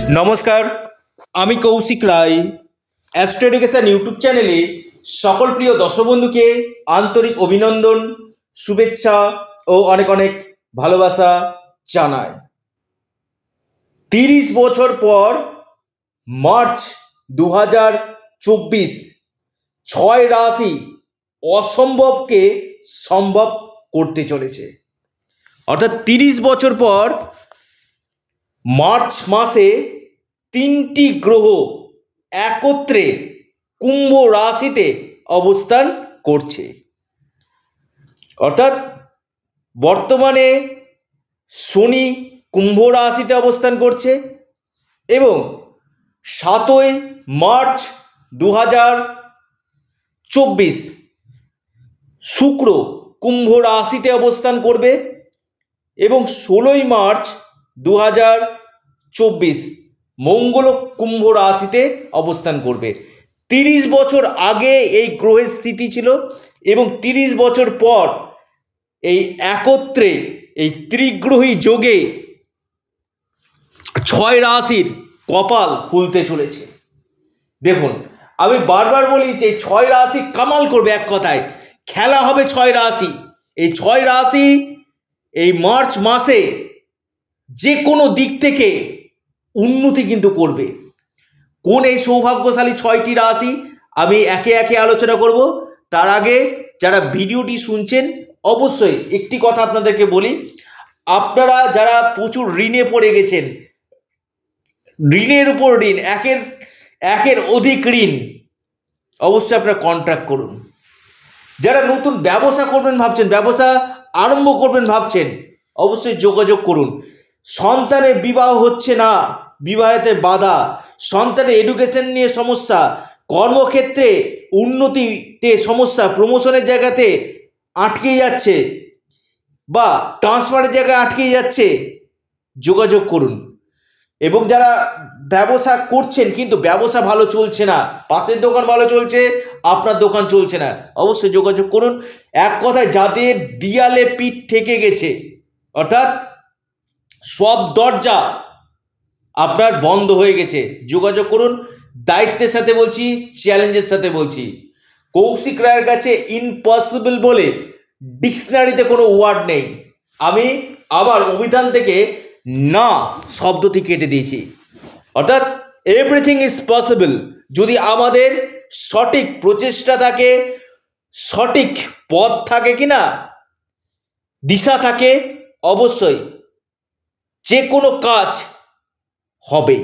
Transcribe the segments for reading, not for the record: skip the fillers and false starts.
নমস্কার, আমি Kaushik Roy. Astro education YouTube চ্যানেলে সকল প্রিয় দর্শক বন্ধুকে আন্তরিক অভিনন্দন, শুভেচ্ছা ও অনেক অনেক ভালোবাসা জানাই। 30 বছর পর মার্চ 2024 ছয় রাশি অসম্ভবকে সম্ভব করতে চলেছে। অর্থাৎ 30 বছর পর মার্চ মাসে 3টি গ্রহ একত্রে কুম্ভ রাশিতে অবস্থান করছে। অর্থাৎ বর্তমানে শনি কুম্ভ রাশিতে অবস্থান করছে এবং 7ই মার্চ 2024 শুক্র কুম্ভ রাশিতে অবস্থান করবে এবং 16ই মার্চ 2024 মঙ্গল কুম্ভ রাশিতে অবস্থান করবে। 30 বছর আগে এই গ্রহের স্থিতি ছিল এবং 30 বছর পর এই একত্রে এই ত্রিগ্রহী যোগে 6 রাশির কপাল খুলতে চলেছে। দেখুন, আমি বারবার বলি যে 6 রাশি কামাল করবে, এক কথায় খেলা হবে 6 রাশি। এই 6 রাশি এই মার্চ মাসে যে কোনো দিক থেকে উন্নতি কিন্তু করবে। কোন এই সৌভাগ্যশালী 6টি রাশি আমি একে একে আলোচনা করব। তার আগে যারা ভিডিওটি শুনছেন অবশ্যই একটি কথা আপনাদেরকে বলি, আপনারা যারা প্রচুর ঋণে পড়ে গেছেন, ঋণের উপর ঋণ, একের অধিক ঋণ, অবশ্যই আপনারা কন্ট্রাক্ট করুন। যারা নতুন ব্যবসা করবেন ভাবছেন, ব্যবসা আরম্ভ করবেন ভাবছেন, অবশ্যই যোগাযোগ করুন। সন্তানের বিবাহ হচ্ছে না, বিবাহেতে বাধা, সন্তানের এডুকেশন নিয়ে সমস্যা, কর্মক্ষেত্রে উন্নতিতে সমস্যা, প্রমোশনের জায়গাতে আটকে যাচ্ছে বা ট্রান্সফারের জায়গায় আটকে যাচ্ছে, যোগাযোগ করুন। এবং যারা ব্যবসা করছেন কিন্তু ব্যবসা ভালো চলছে না, পাশের দোকান ভালো চলছে, আপনার দোকান চলছে না, অবশ্যই যোগাযোগ করুন। এক কথায় যাদের দিয়ালে পিঠ ঠেকে গেছে, অর্থাৎ সব দরজা আপনার বন্ধ হয়ে গেছে, যোগাযোগ করুন। দায়িত্বের সাথে বলছি, চ্যালেঞ্জের সাথে বলছি। কৌশিক রায়ের কাছে ইম্পসিবল বলে ডিকশনারিতে কোনো ওয়ার্ড নেই। আমি আবার অভিধান থেকে না শব্দটি কেটে দিয়েছি। অর্থাৎ এভরিথিং ইজ পসিবল যদি আমাদের সঠিক প্রচেষ্টা থাকে, সঠিক পথ থাকে, কিনা দিশা থাকে, অবশ্যই যে কোনো কাজ হবেই।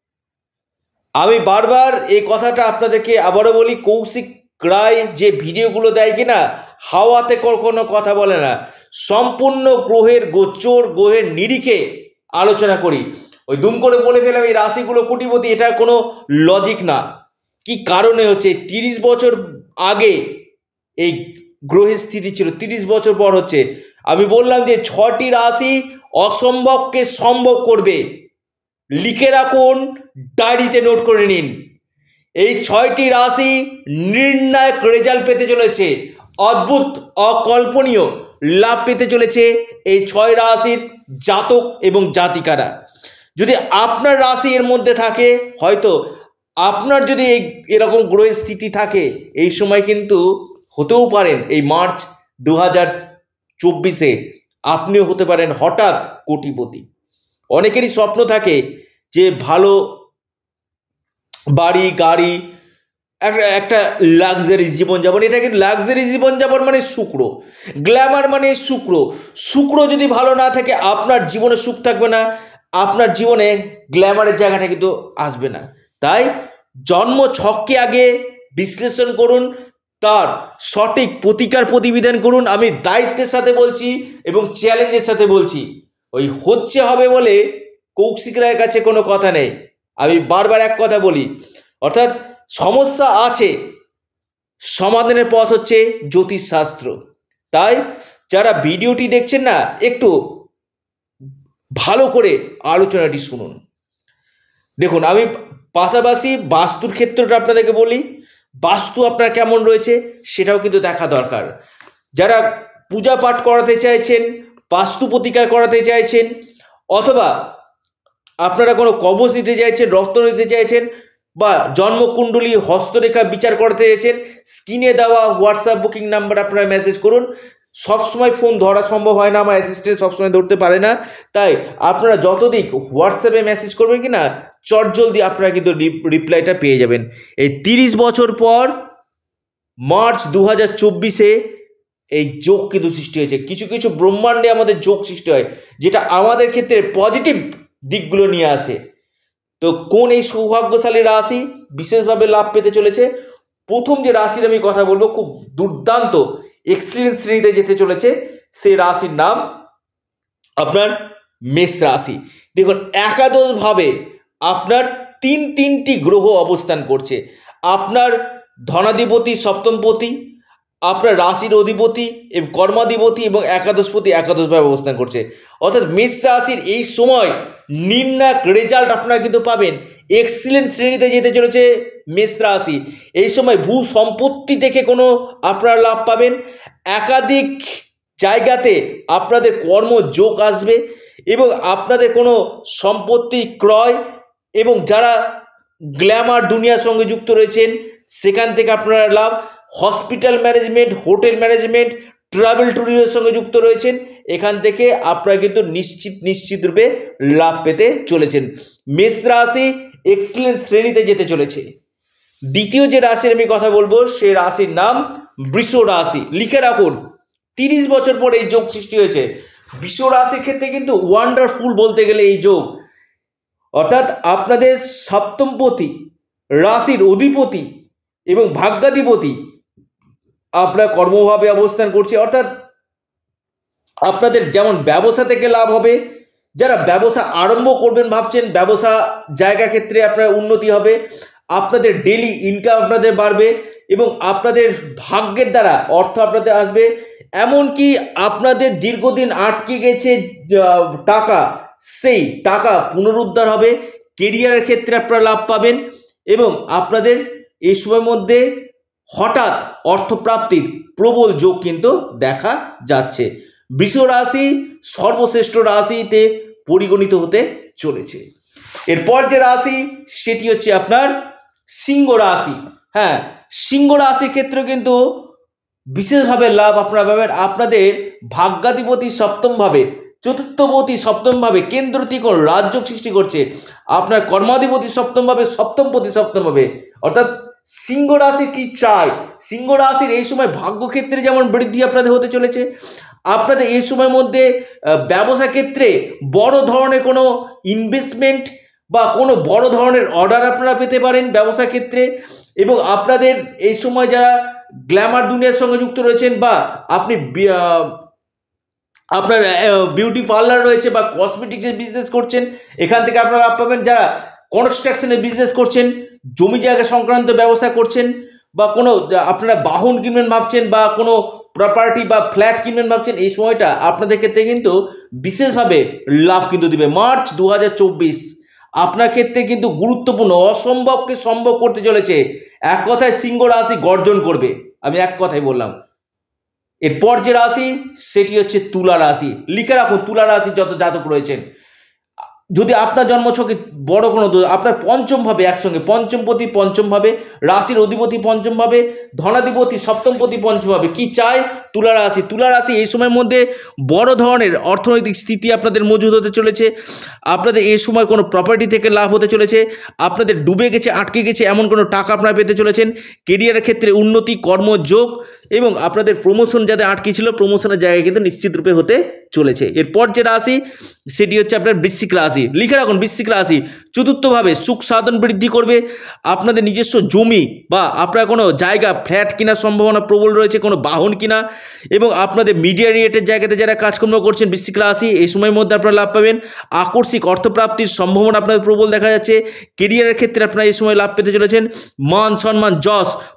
আমি বারবার এই কথাটা আপনাদেরকে আবারও বলি, কৌশিক রায় যে ভিডিওগুলো দেয় কিনা হাওয়াতে কোনো কথা বলে না, সম্পূর্ণ গ্রহের গোচর, গ্রহের নিরিখে আলোচনা করি। ওই দুম করে বলে ফেলাম এই রাশিগুলো কোটিপতি, এটা কোনো লজিক না। কি কারণে হচ্ছে? 30 বছর আগে এই গ্রহের স্থিতি ছিল, 30 বছর পর হচ্ছে। আমি বললাম যে 6টি রাশি অসম্ভবকে সম্ভব করবে। লিখে রাখুন, ডায়েরিতে নোট করে নিন। এই 6টি রাশি নির্ণায়ক রেজাল্ট পেতে চলেছে, অদ্ভুত অকল্পনীয় লাভ পেতে চলেছে এই 6 রাশির জাতক এবং জাতিকারা। যদি আপনার রাশি এর মধ্যে থাকে, হয়তো আপনার যদি এরকম গ্রহের স্থিতি থাকে, এই সময় কিন্তু হতেও পারেন এই মার্চ 2024 আপনিও হতে পারেন হঠাৎ কোটিপতি। অনেকেরই স্বপ্ন থাকে যে ভালো বাড়ি গাড়ি, একটা লাক্সারি জীবনযাপন। এটা কিন্তু লাক্সারি জীবনযাপন মানে শুক্র, গ্ল্যামার মানে শুক্র। শুক্র যদি ভালো না থাকে আপনার জীবনে সুখ থাকবে না, আপনার জীবনে গ্ল্যামারের জায়গাটা কিন্তু আসবে না। তাই জন্ম ছককে আগে বিশ্লেষণ করুন, তার সঠিক প্রতিকার প্রতিবিধান করুন। আমি দায়িত্বের সাথে বলছি এবং চ্যালেঞ্জের সাথে বলছি। ওই হচ্ছে হবে বলে কৌশিক রায়ের কাছে কোনো কথা নেই। আমি বারবার এক কথা বলি, অর্থাৎ সমস্যা আছে, সমাধানের পথ হচ্ছে জ্যোতিষশাস্ত্র। তাই যারা ভিডিওটি দেখছেন না, একটু ভালো করে আলোচনাটি শুনুন। দেখুন, আমি পাশাপাশি বাস্তুর ক্ষেত্রটা আপনাদেরকে বলি। বাস্তু আপনার কেমন রয়েছে সেটাও কিন্তু দেখা দরকার। যারা পূজা পাঠ করাতে চাইছেন, বাস্তু প্রতিকার করাতে চাইছেন, অথবা আপনারা কোনো কবচ নিতে চাইছেন, রক্ত নিতে চাইছেন, বা জন্মকুণ্ডলী হস্তরেখা বিচার করতে চাইছেন, স্ক্রিনে দেওয়া হোয়াটসঅ্যাপ বুকিং নাম্বার আপনারা মেসেজ করুন। সবসময় ফোন ধরা সম্ভব হয় না, আমার অ্যাসিস্ট্যান্ট সবসময় ধরতে পারে না, তাই আপনারা যতদিক হোয়াটসঅ্যাপে মেসেজ করবেন কি না চটজলদি আপনারা কিন্তু রিপ্লাইটা পেয়ে যাবেন। এই 30 বছর পর মার্চ 2024-এ এই যোগ কিন্তু সৃষ্টি হয়েছে। কিছু কিছু ব্রহ্মাণ্ডে আমাদের যোগ সৃষ্টি হয় যেটা আমাদের ক্ষেত্রে পজিটিভ দিকগুলো নিয়ে আসে। তো কোন এই সৌভাগ্যশালী রাশি বিশেষভাবে লাভ পেতে চলেছে? প্রথম যে রাশির আমি কথা বলবো, খুব দুর্দান্ত এক্সিলেন্ট শ্রেণীতে যেতে চলেছে, সেই রাশির নাম আপনার মেষ রাশি। দেখুন, একাদশভাবে আপনার তিনটি গ্রহ অবস্থান করছে। আপনার ধনাধিপতি সপ্তমপতি, আপনার রাশির অধিপতি এবং কর্মাধিপতি এবং একাদশপতি একাদশভাবে অবস্থান করছে। অর্থাৎ মেষ রাশির এই সময় নির্ণায়ক রেজাল্ট আপনারা কিন্তু পাবেন। এক্সিলেন্ট শ্রেণীতে যেতে চলেছে মেষ রাশি। এই সময় ভূ সম্পত্তি থেকে কোনো আপনারা লাভ পাবেন। একাধিক জায়গাতে আপনাদের কর্মযোগ আসবে এবং আপনাদের কোনো সম্পত্তি ক্রয় এবং যারা গ্ল্যামার দুনিয়ার সঙ্গে যুক্ত রয়েছেন সেখান থেকে আপনারা লাভ। Hospital management, hotel management, travel ট্যুরিজমের সঙ্গে যুক্ত রয়েছেন, এখান থেকে আপনারা কিন্তু নিশ্চিত রূপে লাভ পেতে চলেছেন। মেষ রাশি এক্সিলেন্ট শ্রেণীতে যেতে চলেছে। দ্বিতীয় যে রাশির আমি কথা বলবো সেই রাশির নাম বৃষ রাশি। লিখে রাখুন, 30 বছর পর এই যোগ সৃষ্টি হয়েছে। বৃষ রাশির ক্ষেত্রে কিন্তু ওয়ান্ডারফুল বলতে গেলে এই যোগ, অর্থাৎ আপনাদের সপ্তমপতি, রাশির অধিপতি এবং ভাগ্যাধিপতি আপনার কর্মভাবে অবস্থান করছে। অর্থাৎ আপনাদের যেমন ব্যবসা থেকে লাভ হবে, যারা ব্যবসা আরম্ভ করবেন ভাবছেন ব্যবসা জায়গা ক্ষেত্রে আপনার উন্নতি হবে, আপনাদের ডেলি ইনকাম আপনাদের বাড়বে এবং আপনাদের ভাগ্যের দ্বারা অর্থ আপনাদের আসবে। এমনকি আপনাদের দীর্ঘদিন আটকে গেছে টাকা, সেই টাকা পুনরুদ্ধার হবে। কেরিয়ারের ক্ষেত্রে আপনারা লাভ পাবেন এবং আপনাদের এই সময়ের মধ্যে হঠাৎ অর্থপ্রাপ্তির প্রবল যোগ কিন্তু দেখা যাচ্ছে। বৃষ রাশি সর্বশ্রেষ্ঠ রাশিতে পরিগণিত হতে চলেছে। এরপর যে রাশি সেটি হচ্ছে আপনার সিংহ রাশি। হ্যাঁ, সিংহ রাশির ক্ষেত্রে কিন্তু বিশেষভাবে লাভ আপনারা পাবেন। আপনাদের ভাগ্যাধিপতি সপ্তমভাবে, চতুর্থপতি সপ্তমভাবে কেন্দ্র ত্রিকোণ রাজযোগ সৃষ্টি করছে। আপনার কর্মাধিপতি সপ্তমভাবে, সপ্তমপতি সপ্তমভাবে। অর্থাৎ সিংহ রাশি কি চায়? সিংহ রাশির এই সময় ভাগ্যক্ষেত্রে যেমন বৃদ্ধি আপনাদের হতে চলেছে, আপনাদের এই সময়ের মধ্যে ব্যবসা ক্ষেত্রে বড় ধরনের কোনো ইনভেস্টমেন্ট বা কোনো বড় ধরনের অর্ডার আপনারা পেতে পারেন ব্যবসা ক্ষেত্রে। এবং আপনাদের এই সময় যারা গ্ল্যামার দুনিয়ার সঙ্গে যুক্ত রয়েছেন বা আপনি আপনার বিউটি পার্লার রয়েছে বা কসমেটিক্সের বিজনেস করছেন, এখান থেকে আপনারা লাভ পাবেন। যারা কনস্ট্রাকশনের বিজনেস করছেন, জমি জায়গা সংক্রান্ত ব্যবসা করছেন বা কোনো আপনারা বাহন কিনবেন ভাবছেন বা কোনো প্রপার্টি বা ফ্ল্যাট কিনবেন ভাবছেন, এই সময়টা আপনাদের ক্ষেত্রে কিন্তু বিশেষভাবে লাভ কিন্তু দিবে। মার্চ 2024 আপনার ক্ষেত্রে কিন্তু গুরুত্বপূর্ণ, অসম্ভবকে সম্ভব করতে চলেছে। এক কথায় সিংহ রাশি গর্জন করবে, আমি এক কথাই বললাম। এরপর যে রাশি সেটি হচ্ছে তুলা রাশি। লিখে রাখুন, তুলা রাশি যত জাতক রয়েছেন, যদি আপনার জন্মছকে বড় কোনো আপনার পঞ্চম ভাবে একসঙ্গে পঞ্চমপতি পঞ্চম ভাবে, রাশির অধিপতি পঞ্চম ভাবে, ধনাধিপতি সপ্তমপতি পঞ্চম ভাবে, কি চায় তুলা রাশি? তুলা রাশি এই সময়ের মধ্যে বড় ধরনের অর্থনৈতিক স্থিতি আপনাদের মজুদ হতে চলেছে। আপনাদের এই সময় কোনো প্রপার্টি থেকে লাভ হতে চলেছে। আপনাদের ডুবে গেছে, আটকে গেছে এমন কোনো টাকা আপনারা পেতে চলেছেন। কেরিয়ারের ক্ষেত্রে উন্নতি, কর্মযোগ এবং আপনাদের প্রমোশন যাদের আটকে ছিল, প্রমোশনের জায়গায় কিন্তু নিশ্চিত রূপে হতে চলেছে। এরপর যে রাশি সেটি হচ্ছে আপনার বৃশ্চিক রাশি। লিখে রাখুন, বৃশ্চিক রাশি চতুর্থভাবে সুখ সাধন বৃদ্ধি করবে। আপনাদের নিজস্ব জমি বা আপনার কোনো জায়গা ফ্ল্যাট কেনার সম্ভাবনা প্রবল রয়েছে, কোনো বাহন কিনা, এবং আপনাদের মিডিয়া রিলেটেড জায়গাতে যারা কাজকর্ম করছেন বৃশ্চিক রাশি, এই সময়ের মধ্যে আপনারা লাভ পাবেন। আকস্মিক অর্থপ্রাপ্তির সম্ভাবনা আপনাদের প্রবল দেখা যাচ্ছে। কেরিয়ারের ক্ষেত্রে আপনারা এই সময় লাভ পেতে চলেছেন। মান সম্মান, যশ,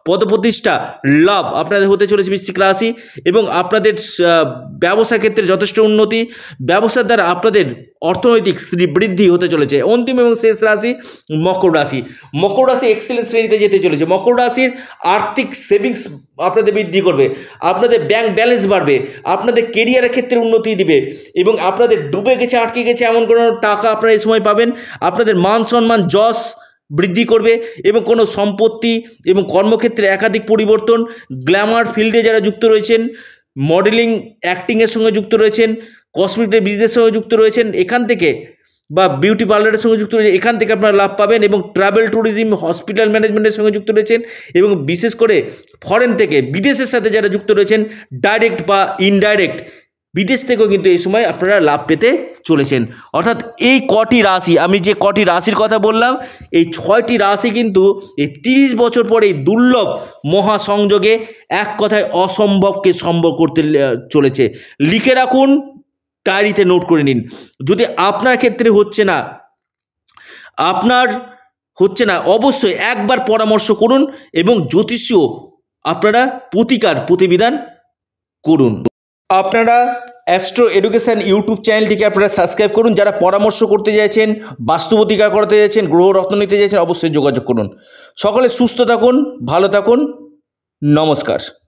পদপ্রতিষ্ঠা লাভ আপনাদের হতে চলেছে বৃশ্চিক রাশি, এবং আপনাদের ব্যবসা ক্ষেত্রে যথেষ্ট উন্নতি, ব্যবসার দ্বারা আপনাদের অর্থনৈতিক বৃদ্ধি হতে চলেছে। অন্তিম এবং শেষ রাশি মকর রাশি। মকর রাশি এক্সেলেন্ট শ্রেণীতে যেতে চলেছে। মকর রাশির আর্থিক সেভিংস আপনাদের বৃদ্ধি করবে, আপনাদের ব্যাংক ব্যালেন্স বাড়বে, আপনাদের কেরিয়ারের ক্ষেত্রে উন্নতি দিবে, এবং আপনাদের ডুবে গেছে আটকে গেছে এমন কোনো টাকা আপনারা এই সময় পাবেন। আপনাদের মান সম্মান যশ বৃদ্ধি করবে, এবং কোনো সম্পত্তি এবং কর্মক্ষেত্রে একাধিক পরিবর্তন, গ্ল্যামার ফিল্ডে যারা যুক্ত রয়েছেন, মডেলিং অ্যাক্টিংয়ের সঙ্গে যুক্ত রয়েছেন, কসমেটিক বিজনেসের সঙ্গে যুক্ত রয়েছেন, এখান থেকে বা বিউটি পার্লারের সঙ্গে যুক্ত রয়েছে, এখান থেকে আপনারা লাভ পাবেন। এবং ট্রাভেল ট্যুরিজম, হসপিটাল ম্যানেজমেন্টের সঙ্গে যুক্ত রয়েছেন, এবং বিশেষ করে ফরেন থেকে বিদেশের সাথে যারা যুক্ত রয়েছেন, ডাইরেক্ট বা ইনডাইরেক্ট বিদেশ থেকেও কিন্তু এই সময় আপনারা লাভ পেতে চলেছেন। অর্থাৎ এই কটি রাশি, আমি যে কটি রাশির কথা বললাম, এই 6টি রাশি কিন্তু এই 30 বছর পরে এই দুর্লভ মহাসংযোগে এক কথায় অসম্ভবকে সম্ভব করতে চলেছে। লিখে রাখুন, ডায়েরিতে নোট করে নিন। যদি আপনার ক্ষেত্রে হচ্ছে না অবশ্যই একবার পরামর্শ করুন, এবং জ্যোতিষীয় আপনারা প্রতিবিধান করুন। আপনারা অ্যাস্ট্রো এডুকেশন ইউটিউব চ্যানেলটিকে আপনারা সাবস্ক্রাইব করুন। যারা পরামর্শ করতে চাইছেন, বাস্তুবতিকা করতে চাইছেন, গ্রহ রত্ন নিতে চাইছেন, অবশ্যই যোগাযোগ করুন। সকলে সুস্থ থাকুন, ভালো থাকুন, নমস্কার।